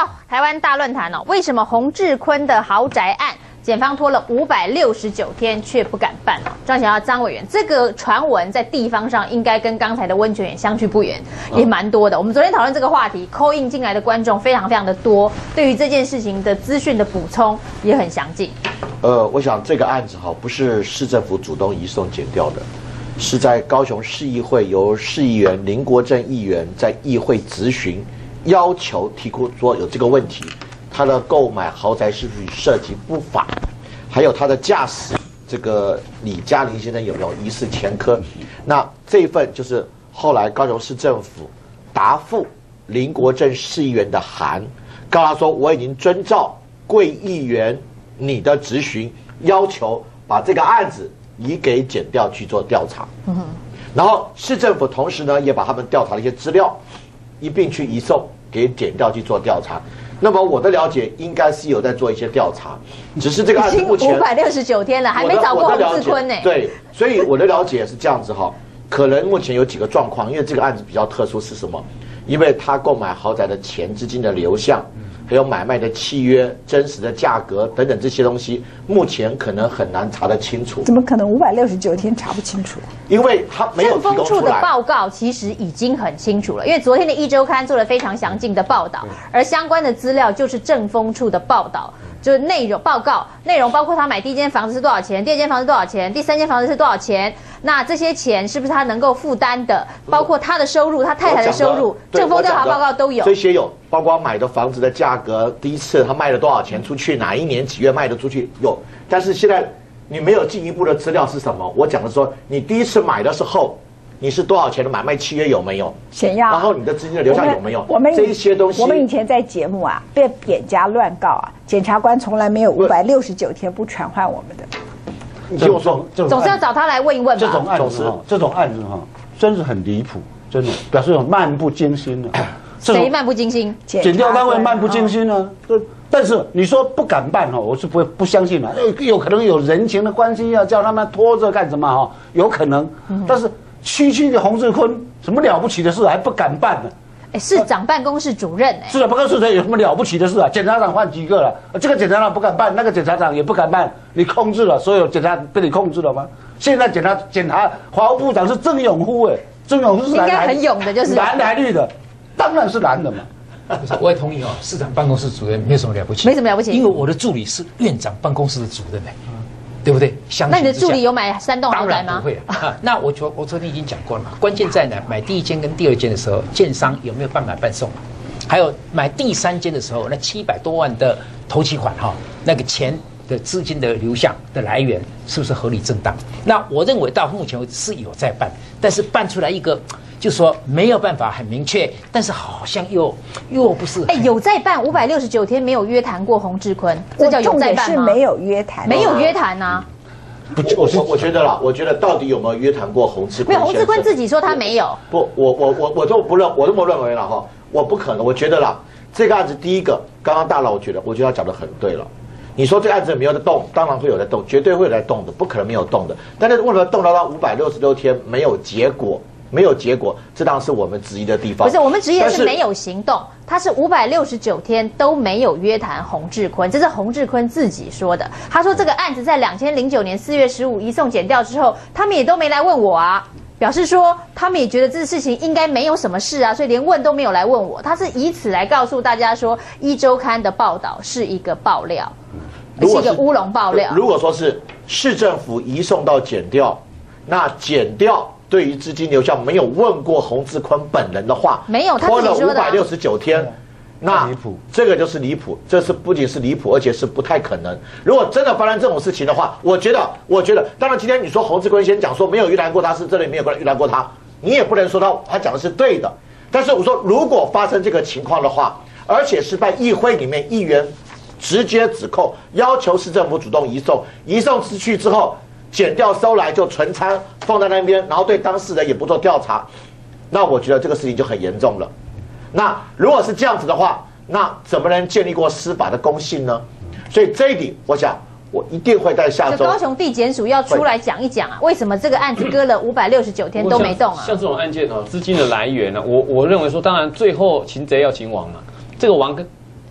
到台湾大论坛哦，为什么洪志坤的豪宅案，检方拖了569天却不敢办哦？张小张委员，这个传闻在地方上应该跟刚才的温泉也相去不远，也蛮多的。我们昨天讨论这个话题，call in进来的观众非常的多，对于这件事情的资讯的补充也很详尽。 我想这个案子哈，不是市政府主动移送检调的，是在高雄市议会由市议员林国正议员在议会质询，要求提出说有这个问题，他的购买豪宅是不是涉及不法，还有他的驾驶这个李嘉玲先生有没有疑似前科？那这一份就是后来高雄市政府答复林国正市议员的函，告诉他说我已经遵照贵议员你的质询要求，把这个案子移给检调去做调查。然后市政府同时呢也把他们调查的一些资料一并去移送给检调去做调查。那么我的了解应该是有在做一些调查，只是这个案子目前 569天了，还没找过洪志坤呢。 对，所以我的了解是这样子哈，可能目前有几个状况，因为这个案子比较特殊是什么？因为他购买豪宅的钱资金的流向，还有买卖的契约、真实的价格等等这些东西，目前可能很难查得清楚。 怎么可能569天查不清楚？ 因为他没有提供出来。 政风处的报告其实已经很清楚了，因为昨天的一周刊做了非常详尽的报道，而相关的资料就是政风处的报道。就是内容报告内容包括他买第一间房子是多少钱，第二间房子多少钱，第三间房子是多少钱，那这些钱是不是他能够负担的，包括他的收入，他太太的收入，政风调查报告都有。 这些有，包括买的房子的价格，第一次他卖了多少钱出去，哪一年几月卖的出去有，但是现在你没有进一步的资料是什么？我讲的说，你第一次买的时候，你是多少钱的买卖契约有没有？ 显要。 然后你的资金的流向有没有？ 我们这一些东西， 我们以前在节目啊被扁家乱告啊，检察官从来没有569天不传唤我们的。 你听我说， 总是要找他来问一问吧。 这种案子哈，真是很离谱，真的表示有漫不经心的。 谁漫不经心？ 检调单位漫不经心呢？但是你说不敢办哈，我是不相信的。有可能有人情的关系，要叫他们拖着干什么哈？有可能，但是区的洪志坤什么了不起的事还不敢办呢？ 市长办公室主任市长办公室主任有什么了不起的事啊？检察长换几个了？这个检察长不敢办，那个检察长也不敢办，你控制了所有检察被你控制了吗？现在检察法务部长是郑永夫郑永夫是应该很勇的，就是蓝的还绿的，当然是蓝的嘛。 我也同意市长办公室主任没有什么了不起， 没什么了不起， 因为我的助理是院长办公室的主任对不对？ 那你的助理有买3栋豪宅吗？ 当然不会啊。那我昨天已经讲过了嘛，关键在哪？买第一间跟第二间的时候，建商有没有办买办送？还有买第3间的时候，那700多万的头期款那个钱的资金的流向的来源是不是合理正当？那我认为到目前为止是有在办，但是办出来一个。就是说没有办法很明确，但是好像又不是。 有在办569天没有约谈过洪志坤，这叫有在办吗？ 是没有约谈， 没有约谈啊。 我觉得啦，我觉得到底有没有约谈过洪志坤？ 没有，洪志坤自己说他没有。 不，我就不我这么认为了哈，我不可能。我觉得啦，这个案子第一个，刚刚大佬我觉得他讲得很对了。你说这个案子有没有在动？当然会有在动，绝对会有在动的，不可能没有动的。但是为什么动到566天没有结果？这当然是我们质疑的地方。 不是我们质疑的是没有行动，他是569天都没有约谈洪志坤，这是洪志坤自己说的。他说这个案子在2009年4月15移送检调之后，他们也都没来问我啊，表示说他们也觉得这事情应该没有什么事啊，所以连问都没有来问我。他是以此来告诉大家说，一周刊的报道是一个爆料，是一个乌龙爆料。 如果说是市政府移送到检调，那检调对于资金流向没有问过洪志坤本人的话， 没有，他自己说的 569天，那这个就是离谱，这是不仅是离谱，而且是不太可能。如果真的发生这种事情的话，我觉得，当然今天你说洪志坤先讲说没有约谈过他，是这里没有约谈过他，你也不能说他讲的是对的。但是我说，如果发生这个情况的话，而且是在议会里面议员直接指控，要求市政府主动移送出去之后。检调收来就存仓放在那边，然后对当事人也不做调查，那我觉得这个事情就很严重了。那如果是这样子的话，那怎么能建立过司法的公信呢？所以这一点，我想我一定会在下周。 高雄地检署要出来讲一讲啊，为什么这个案子搁了569天都没动啊？ 像这种案件资金的来源呢，我认为说，当然最后擒贼要擒王嘛，这个王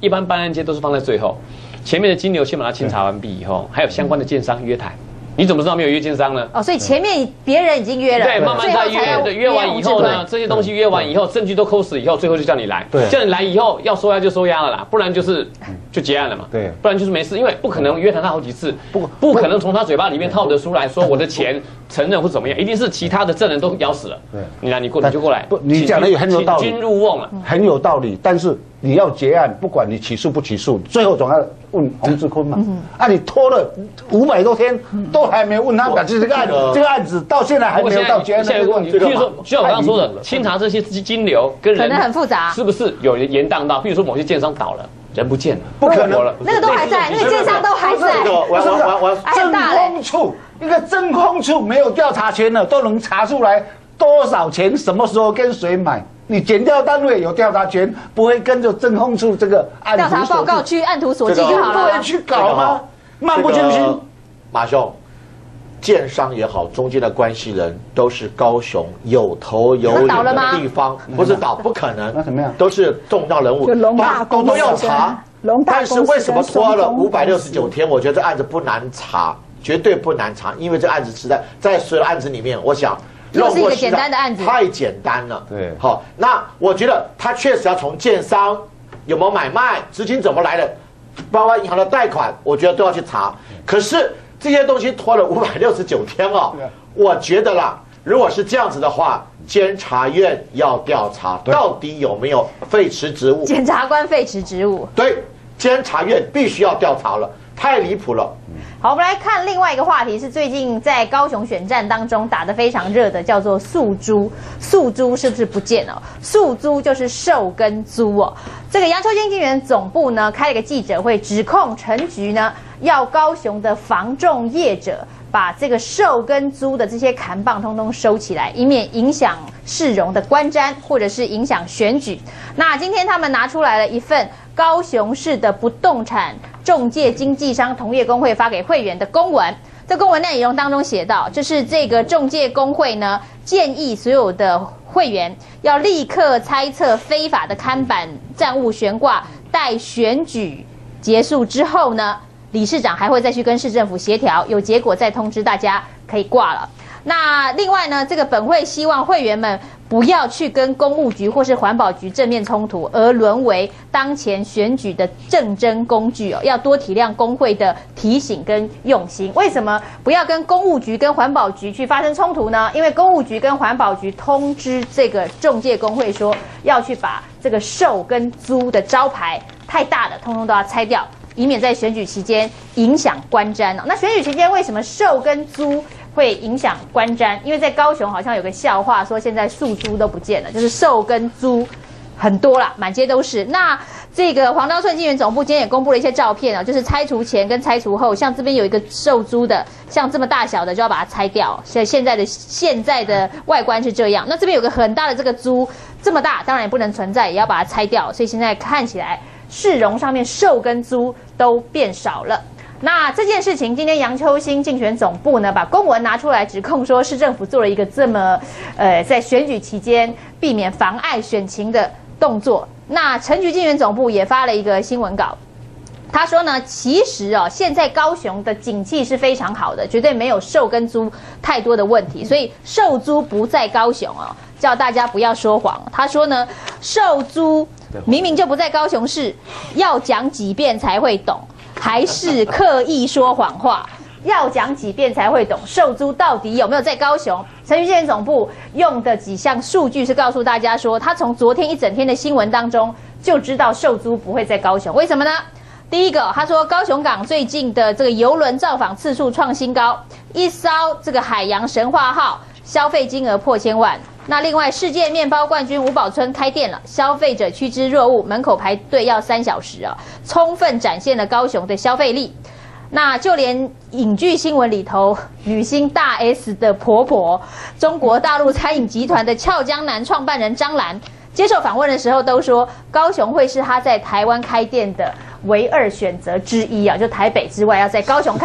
一般办案件都是放在最后，前面的金流先把它清查完毕以后，还有相关的建商约谈。你怎么知道没有约建商呢？ 哦，所以前面别人已经约了， 对，慢慢再约，约完以后呢，这些东西约完以后，证据都抠死以后，最后就叫你来，叫你来以后要收押就收押了啦，不然就结案了嘛，对，不然就是没事，因为不可能约谈他好几次，不可能从他嘴巴里面套得出来说我的钱承认或怎么样，一定是其他的证人都咬死了。对，你来，你就过来。 不，你讲的也很有道理， 请君入瓮了， 很有道理，但是你要结案，不管你起诉不起诉，最后总要问洪志坤嘛。啊，你拖了500多天，都还没问他把这个案子到现在还没有到结案。 现在有个问题，譬如说，就像我刚刚说的，清查这些金流跟人可能很复杂， 是不是有延宕到？譬如说某些建商倒了，人不见了， 不可能了， 那个都还在，那个建商都还在。 我真空处一个真空处没有调查权了，都能查出来多少钱，什么时候跟谁买。你检调单位有调查权，不会跟着真空处这个案调查报告去按图索骥就好了， 不会去搞吗？漫不经心。 马兄，建商也好，中间的关系人都是高雄有头有脸的地方，不是倒，不可能。 那怎么样？ 都是重要人物，都要查。但是为什么拖了569天？我觉得这案子不难查，绝对不难查，因为这案子实在所有的案子里面，我想。 又是一个简单的案子， 太简单了。 对， 好，那我觉得他确实要从建商有没有买卖、资金怎么来的，包括银行的贷款，我觉得都要去查。可是这些东西拖了569天哦，我觉得啦，如果是这样子的话，监察院要调查到底有没有废弛职务。 检察官废弛职务， 对，监察院必须要调查了，太离谱了。 好，我们来看另外一个话题，是最近在高雄选战当中打得非常热的，叫做诉租。诉租是不是不见了？诉租就是售跟租哦。这个杨秋兴竞选总部呢开了一个记者会，指控陈局呢要高雄的房仲业者把这个售跟租的这些扛棒通通收起来，以免影响市容的观瞻，或者是影响选举。那今天他们拿出来了一份高雄市的不动产仲介经纪商同业公会发给会员的公文。这公文内容当中写到，就是这个仲介公会呢，建议所有的会员要立刻猜测非法的看板站务悬挂，待选举结束之后呢，理事长还会再去跟市政府协调，有结果再通知大家可以挂了。那另外呢，这个本会希望会员们不要去跟公务局或是环保局正面冲突，而沦为当前选举的政争工具哦。要多体谅工会的提醒跟用心。为什么不要跟公务局跟环保局去发生冲突呢？因为公务局跟环保局通知这个仲介工会说，要去把这个售跟租的招牌太大的，通通都要拆掉，以免在选举期间影响观瞻哦。那选举期间为什么售跟租会影响观瞻？因为在高雄好像有个笑话，说现在诉租都不见了，就是售跟租很多啦，满街都是。那这个黄刀顺竞选总部今天也公布了一些照片啊，就是拆除前跟拆除后，像这边有一个售租的，像这么大小的就要把它拆掉。现在的外观是这样。那这边有个很大的这个租，这么大当然也不能存在，也要把它拆掉。所以现在看起来市容上面售跟租都变少了。那这件事情，今天杨秋兴竞选总部呢，把公文拿出来指控说，市政府做了一个这么，在选举期间避免妨碍选情的动作。那陈局竞选总部也发了一个新闻稿，他说呢，其实哦，现在高雄的景气是非常好的，绝对没有售跟租太多的问题，所以售租不在高雄哦，叫大家不要说谎。他说呢，售租明明就不在高雄市，要讲几遍才会懂。还是刻意说谎话，要讲几遍才会懂。售租到底有没有在高雄？陈局竞选总部用的几项数据是告诉大家说，他从昨天一整天的新闻当中就知道售租不会在高雄。为什么呢？第一个，他说高雄港最近的这个邮轮造访次数创新高，一艘这个海洋神话号消费金额破千万。那另外，世界面包冠军吴宝村开店了，消费者趋之若鹜，门口排队要3小时啊，充分展现了高雄的消费力。那就连影剧新闻里头，女星大 S 的婆婆，中国大陆餐饮集团的俏江南创办人张兰，接受访问的时候都说，高雄会是她在台湾开店的唯二选择之一啊，就台北之外要在高雄开。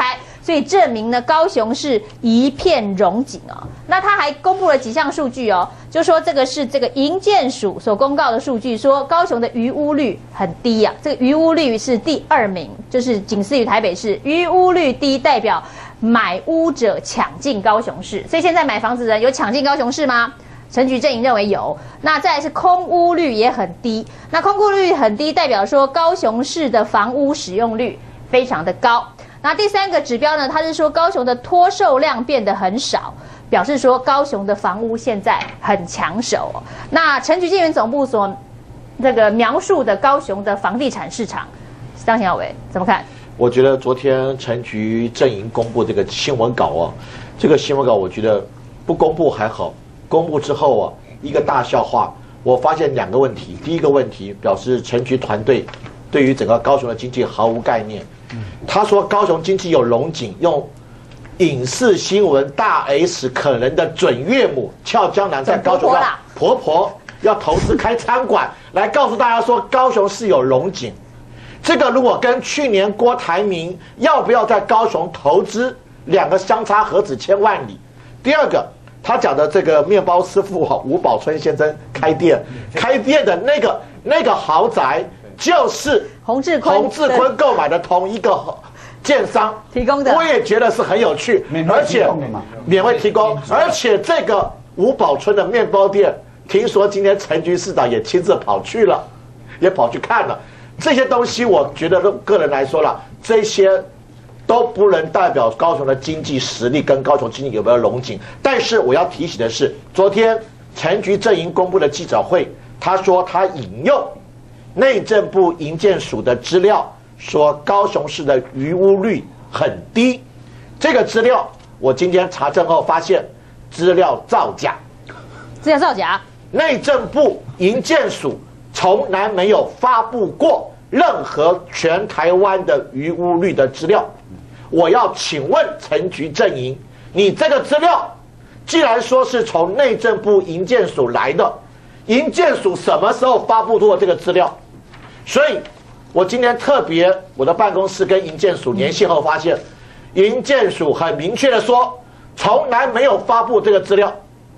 所以证明呢高雄市一片荣景哦。那他还公布了几项数据哦，就说这个是这个营建署所公告的数据，说高雄的余屋率很低啊，这个余屋率是第2名，就是仅次于台北市，余屋率低代表买屋者抢进高雄市，所以现在买房子的人有抢进高雄市吗？陈菊阵营认为有。那再来是空屋率也很低，那空屋率很低代表说高雄市的房屋使用率非常的高。那第3个指标呢，它是说高雄的脱售量变得很少，表示说高雄的房屋现在很抢手哦。那陈菊建园总部所这个描述的高雄的房地产市场，张小伟怎么看？ 我觉得昨天陈菊阵营公布这个新闻稿啊，这个新闻稿我觉得不公布还好，公布之后啊，一个大笑话。我发现2个问题，第一个问题表示陈菊团队对于整个高雄的经济毫无概念。他说高雄经济有荣景，用影视新闻大 S 可能的准岳母俏江南在高雄婆婆要投资开餐馆，来告诉大家说高雄是有荣景。这个如果跟去年郭台铭要不要在高雄投资2个相差何止千万里。第二个，他讲的这个面包师傅吴宝春先生开店的那个豪宅，就是洪志坤购买的同一个建商提供的， 我也觉得是很有趣，而且免费提供，而且这个吴宝春的面包店，听说今天陈菊市长也亲自跑去了，也跑去看了这些东西。我觉得个人来说了，这些都不能代表高雄的经济实力跟高雄经济有没有荣景。但是我要提醒的是，昨天陈菊阵营公布的记者会，他说他引用内政部营建署的资料，说高雄市的余屋率很低。这个资料我今天查证后发现，资料造假。 资料造假？ 内政部营建署从来没有发布过任何全台湾的余屋率的资料。我要请问陈菊阵营，你这个资料既然说是从内政部营建署来的，营建署什么时候发布过这个资料？所以我今天特别我的办公室跟营建署联系后发现，营建署很明确的说，从来没有发布这个资料。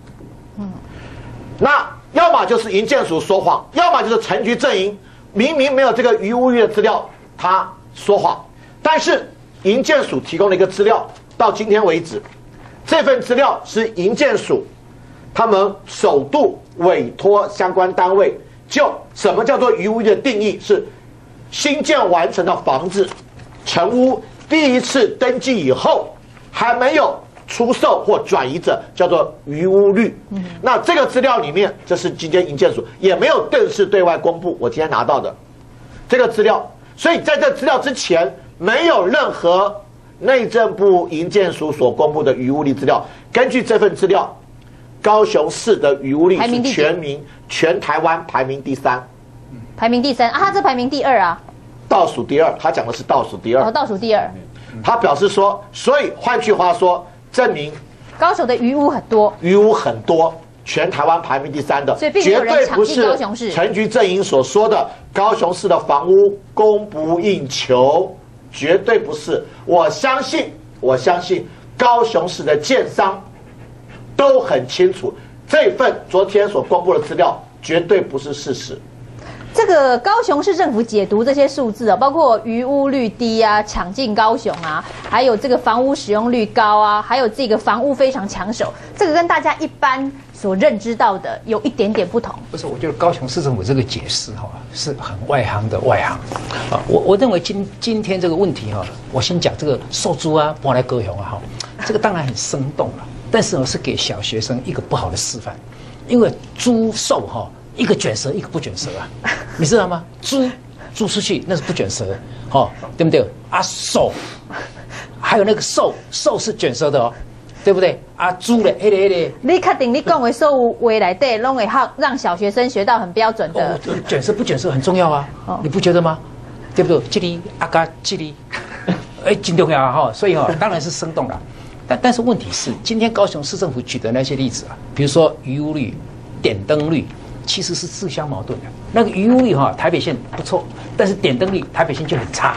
那要么就是营建署说谎，要么就是陈菊阵营明明没有这个余屋率的资料，他说谎。但是营建署提供了一个资料，到今天为止，这份资料是营建署他们首度委托相关单位，就什么叫做余屋率的定义是新建完成的房子成屋第一次登记以后还没有出售或转移者，叫做余屋率。那这个资料里面，这是今天营建署也没有正式对外公布，我今天拿到的这个资料。所以在这资料之前，没有任何内政部营建署所公布的余屋率资料。根据这份资料，高雄市的余屋率是全台湾排名第3。 排名第3啊，他这排名第2啊， 倒数第2。他讲的是倒数第2。 哦，倒数第2。 他表示说，所以换句话说，证明高雄的余屋很多， 余屋很多，全台湾排名第3的， 所以并没有人抢进高雄市。 陈菊阵营所说的高雄市的房屋供不应求，绝对不是。我相信高雄市的建商都很清楚，这份昨天所公布的资料绝对不是事实。 这个高雄市政府解读这些数字啊，包括余屋率低啊、抢进高雄啊，还有这个房屋使用率高啊，还有这个房屋非常抢手，这个跟大家一般所认知到的有一点点不同。 不是，我觉得高雄市政府这个解释哈是很外行的外行啊。我认为今天这个问题哈，我先讲这个受租啊，搬来高雄啊哈，这个当然很生动了，但是我是给小学生一个不好的示范，因为租售哈。一个卷舌，一个不卷舌啊，你知道吗？租出去那是不卷舌，对不对？啊，售，还有那个售是卷舌的哦，对不对？啊，租嘞， 你确定你讲的所有话内底，拢会让小学生学到很标准的？ 这个卷舌不卷舌很重要啊，你不觉得吗？对不对？这里啊嘎这里，很重要啊所以当然是生动了。但是问题是，今天高雄市政府举的那些例子啊，比如说余屋率、点灯率。其实是自相矛盾的。那个余屋率台北县不错，但是点灯率台北县就很差。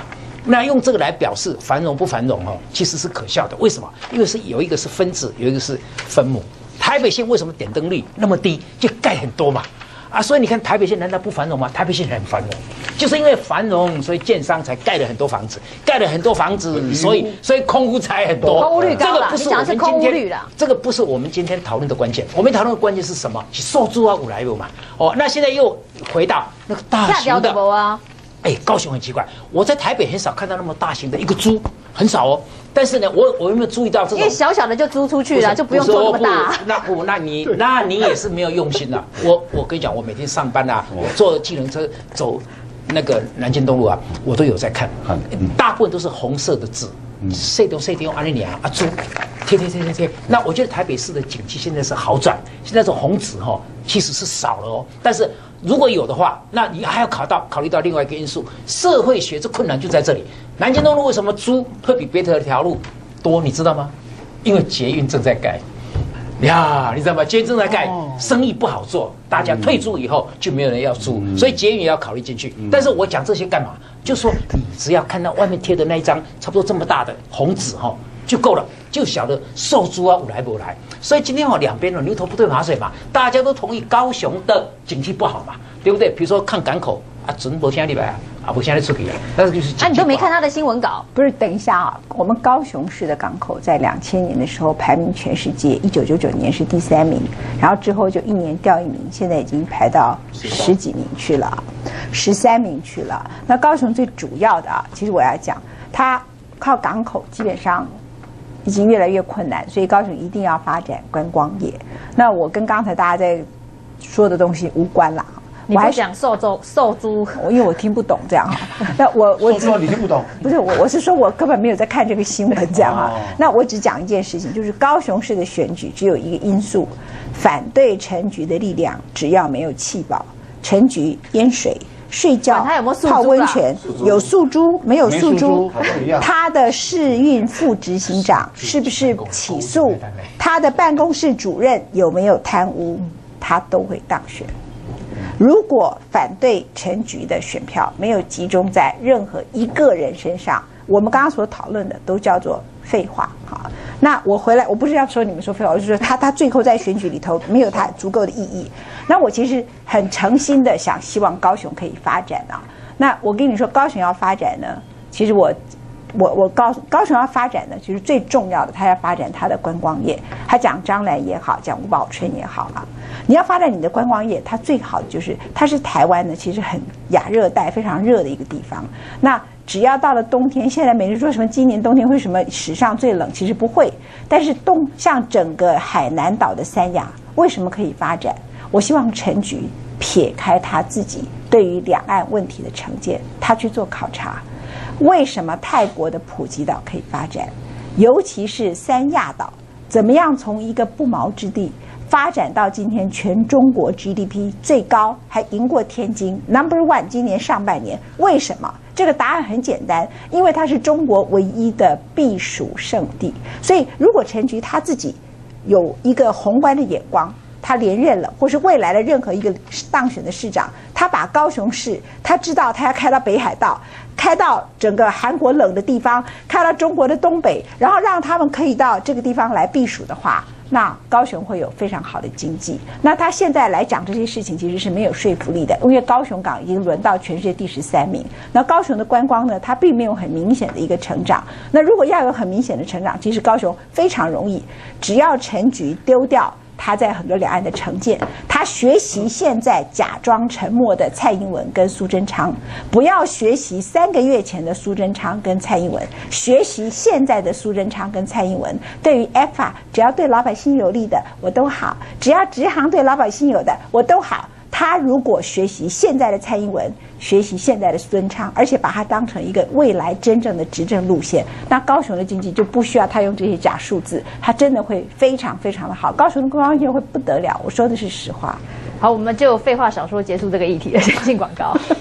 那用这个来表示繁荣不繁荣其实是可笑的。为什么？因为有一个是分子，有一个是分母。台北县为什么点灯率那么低？就盖很多嘛。所以你看台北县难道不繁荣吗？台北县很繁荣，就是因为繁荣，所以建商才盖了很多房子，所以空屋才很多。 空屋率高了， 这个不是我们今天这个不是我们今天讨论的关键。我们讨论的关键是什么？受租有来有嘛？那现在又回到那个大型的高雄很奇怪，我在台北很少看到那么大型的一个猪，很少但是呢，我有没有注意到这种？ 因为小小的就租出去了，就不用做那么大。 那你也是没有用心了。我跟你讲，我每天上班我坐计程车走那个南京东路我都有在看，大部分都是红色的字，谁都用安利娘猪，贴。那我觉得台北市的景气现在是好转，现在这种红纸其实是少了但是如果有的话，那你还要考虑到另外一个因素，社会学这困难就在这里。南京东路为什么猪会比别的条路多？你知道吗？因为捷运正在盖呀，你知道吗？捷运正在盖，生意不好做，大家退租以后就没有人要租，所以捷运也要考虑进去。但是我讲这些干嘛？就说你只要看到外面贴的那一张差不多这么大的红纸就够了，就晓得受租有来不来。所以今天两边牛头不对马嘴嘛，大家都同意高雄的经济不好嘛，对不对？比如说看港口准没听你吧不现在出去了，但是就是你都没看他的新闻稿？ 不是，等一下我们高雄市的港口在2000年的时候排名全世界，1999年是第3名，然后之后就1年掉1名，现在已经排到10几名去了，13名去了。那高雄最主要的其实我要讲，它靠港口基本上已经越来越困难，所以高雄一定要发展观光业。那我跟刚才大家在说的东西无关啦。 我还讲受租， 因为我听不懂这样那我说你听不懂？ 不是我是说我根本没有在看这个新闻这样那我只讲一件事情，就是高雄市的选举只有一个因素，反对陈菊的力量只要没有弃保，陈菊淹水。睡觉、泡温泉，有诉诸没有诉诸？他的世运副执行长是不是起诉？他的办公室主任有没有贪污？他都会当选。如果反对陈菊的选票没有集中在任何一个人身上，我们刚刚所讨论的都叫做废话。好，那我回来，我不是要说你们说废话，我是说他最后在选举里头没有他足够的意义。那我其实很诚心的希望高雄可以发展那我跟你说，高雄要发展呢，其实我高雄要发展呢，其实最重要的，他要发展他的观光业。他讲彰兰也好，讲吴宝春也好你要发展你的观光业，它最好的就是它是台湾呢，其实很亚热带非常热的一个地方。那只要到了冬天，现在每人说什么今年冬天会什么史上最冷，其实不会。但是像整个海南岛的三亚，为什么可以发展？我希望陈菊撇开他自己对于两岸问题的成见，他去做考察。为什么泰国的普吉岛可以发展？尤其是三亚岛，怎么样从一个不毛之地发展到今天全中国 GDP 最高，还赢过天津 No.1， 今年上半年。为什么？这个答案很简单，因为它是中国唯一的避暑胜地。所以如果陈菊他自己有一个宏观的眼光，他连任了，或是未来的任何一个当选的市长，他把高雄市，他知道他要开到北海道，开到整个韩国冷的地方，开到中国的东北，然后让他们可以到这个地方来避暑的话，那高雄会有非常好的经济。那他现在来讲这些事情其实是没有说服力的，因为高雄港已经轮到全世界第13名。那高雄的观光呢，它并没有很明显的一个成长。那如果要有很明显的成长，其实高雄非常容易，只要陈菊丢掉他在很多两岸的成见，他学习现在假装沉默的蔡英文跟苏贞昌，不要学习3个月前的苏贞昌跟蔡英文，学习现在的苏贞昌跟蔡英文。对于 ECFA， 只要对老百姓有利的我都好，只要直航对老百姓有的我都好。他如果学习现在的蔡英文，学习现在的苏贞昌，而且把它当成一个未来真正的执政路线，那高雄的经济就不需要他用这些假数字，它真的会非常非常的好。高雄的观光业会不得了，我说的是实话。 好，我们就废话少说，结束这个议题，先进广告。